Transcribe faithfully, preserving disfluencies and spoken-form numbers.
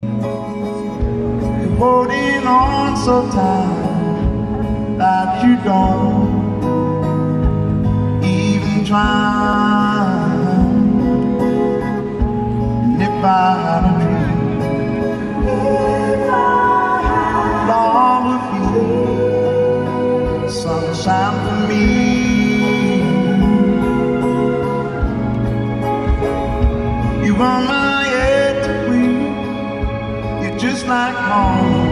You're holding on so tight that you don't even try. And if I had a dream, if I had long of you, sunshine for me. You are my air to breathe. You're just like home.